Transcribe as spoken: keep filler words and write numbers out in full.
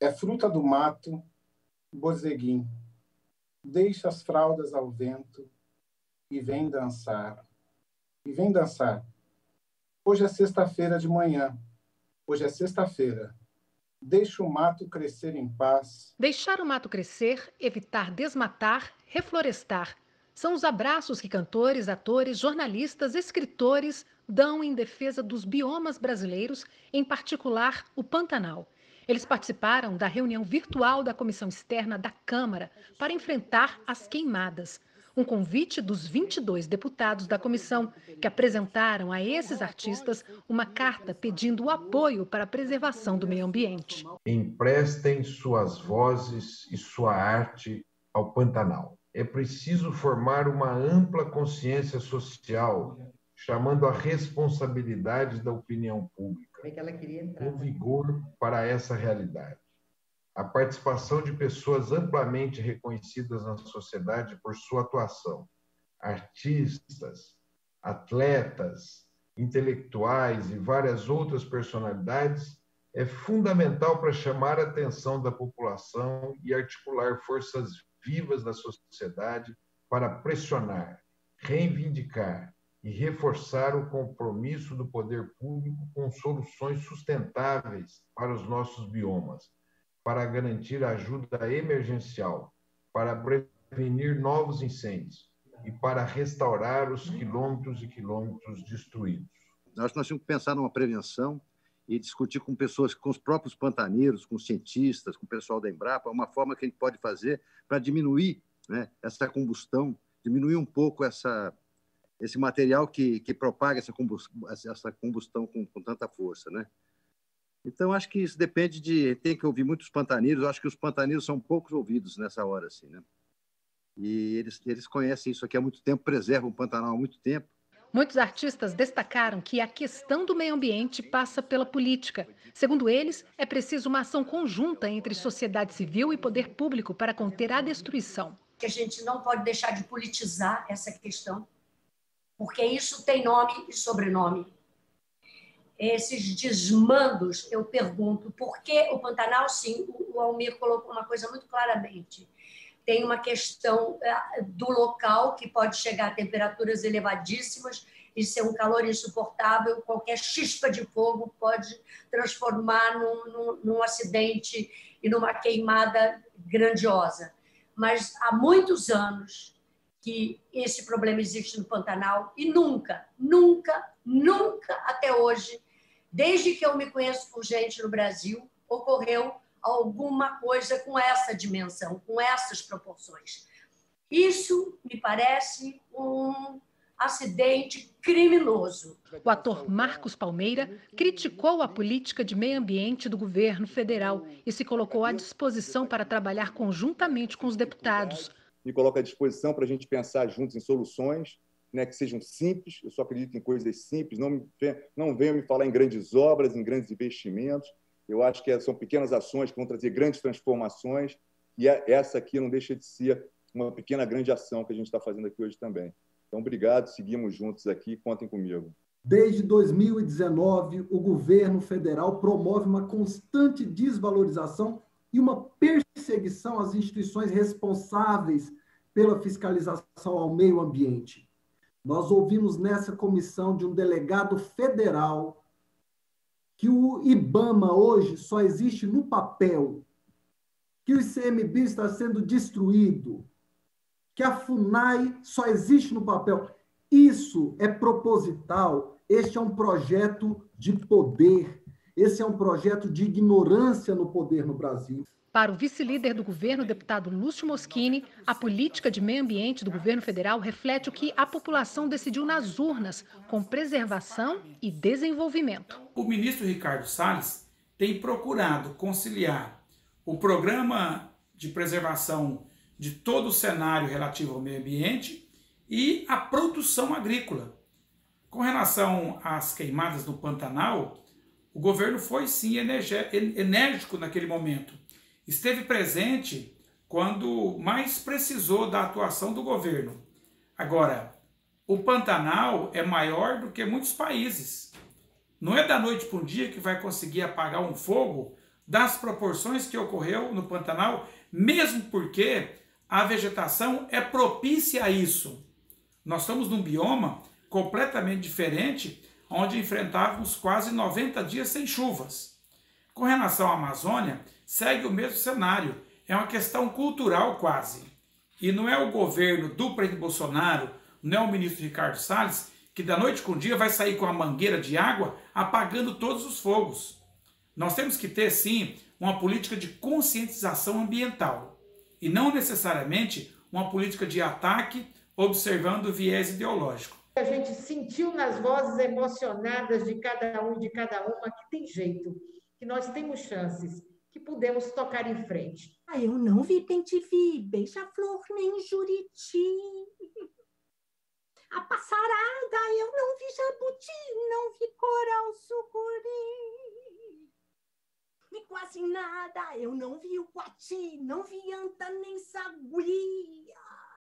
É fruta do mato, bozeguim. Deixa as fraldas ao vento e vem dançar. E vem dançar. Hoje é sexta-feira de manhã. Hoje é sexta-feira. Deixa o mato crescer em paz. Deixar o mato crescer, evitar desmatar, reflorestar. São os abraços que cantores, atores, jornalistas, escritores dão em defesa dos biomas brasileiros, em particular o Pantanal. Eles participaram da reunião virtual da Comissão Externa da Câmara para enfrentar as queimadas. Um convite dos vinte e dois deputados da comissão, que apresentaram a esses artistas uma carta pedindo o apoio para a preservação do meio ambiente. Emprestem suas vozes e sua arte ao Pantanal. É preciso formar uma ampla consciência social, chamando a responsabilidade da opinião pública, com vigor para essa realidade. A participação de pessoas amplamente reconhecidas na sociedade por sua atuação, artistas, atletas, intelectuais e várias outras personalidades, é fundamental para chamar a atenção da população e articular forças vivas da sociedade para pressionar, reivindicar e reforçar o compromisso do poder público com soluções sustentáveis para os nossos biomas, para garantir ajuda emergencial, para prevenir novos incêndios e para restaurar os quilômetros e quilômetros destruídos. Nós, nós temos que pensar numa prevenção e discutir com pessoas, com os próprios pantaneiros, com cientistas, com o pessoal da Embrapa, uma forma que a gente pode fazer para diminuir, né, essa combustão, diminuir um pouco essa, esse material que, que propaga essa combustão, essa combustão com, com tanta força, né? Então, acho que isso depende de... Tem que ouvir muitos pantaneiros. Eu acho que os pantaneiros são poucos ouvidos nessa hora, assim, né? E eles, eles conhecem isso aqui há muito tempo, preservam o Pantanal há muito tempo. Muitos artistas destacaram que a questão do meio ambiente passa pela política. Segundo eles, é preciso uma ação conjunta entre sociedade civil e poder público para conter a destruição. Que a gente não pode deixar de politizar essa questão, porque isso tem nome e sobrenome. Esses desmandos, eu pergunto, por que o Pantanal, sim, o Almir colocou uma coisa muito claramente. Tem uma questão do local, que pode chegar a temperaturas elevadíssimas e ser um calor insuportável. Qualquer chispa de fogo pode transformar num, num, num acidente e numa queimada grandiosa. Mas há muitos anos que esse problema existe no Pantanal e nunca, nunca, nunca até hoje, desde que eu me conheço por gente no Brasil, ocorreu alguma coisa com essa dimensão, com essas proporções. Isso me parece um acidente criminoso. O ator Marcos Palmeira criticou a política de meio ambiente do governo federal e se colocou à disposição para trabalhar conjuntamente com os deputados. Me coloco à disposição para a gente pensar juntos em soluções, né, que sejam simples. Eu só acredito em coisas simples, não, me, não venham me falar em grandes obras, em grandes investimentos. Eu acho que são pequenas ações que vão trazer grandes transformações e essa aqui não deixa de ser uma pequena grande ação que a gente está fazendo aqui hoje também. Então, obrigado, seguimos juntos aqui, contem comigo. Desde dois mil e dezenove, o governo federal promove uma constante desvalorização e uma perseguição às instituições responsáveis pela fiscalização ao meio ambiente. Nós ouvimos nessa comissão de um delegado federal que o IBAMA hoje só existe no papel, que o I C M B está sendo destruído, que a FUNAI só existe no papel. Isso é proposital, este é um projeto de poder, esse é um projeto de ignorância no poder no Brasil. Para o vice-líder do governo, deputado Lúcio Moschini, a política de meio ambiente do governo federal reflete o que a população decidiu nas urnas, com preservação e desenvolvimento. O ministro Ricardo Salles tem procurado conciliar o programa de preservação de todo o cenário relativo ao meio ambiente e a produção agrícola. Com relação às queimadas no Pantanal, o governo foi sim enérgico naquele momento. Esteve presente quando mais precisou da atuação do governo. Agora, o Pantanal é maior do que muitos países. Não é da noite para um dia que vai conseguir apagar um fogo das proporções que ocorreu no Pantanal, mesmo porque a vegetação é propícia a isso. Nós estamos num bioma completamente diferente, onde enfrentávamos quase noventa dias sem chuvas. Com relação à Amazônia, segue o mesmo cenário. É uma questão cultural quase. E não é o governo do presidente Bolsonaro, não é o ministro Ricardo Salles, que da noite com o dia vai sair com a mangueira de água apagando todos os fogos. Nós temos que ter, sim, uma política de conscientização ambiental. E não necessariamente uma política de ataque observando o viés ideológico. A gente sentiu nas vozes emocionadas de cada um, de cada uma, que tem jeito, que nós temos chances, que podemos tocar em frente. Ah, eu não vi bem-te-vi, beija-flor nem Juriti. A passarada, eu não vi jabuti, não vi coral sucuri. E quase nada, eu não vi o coati, não vi anta nem sagui.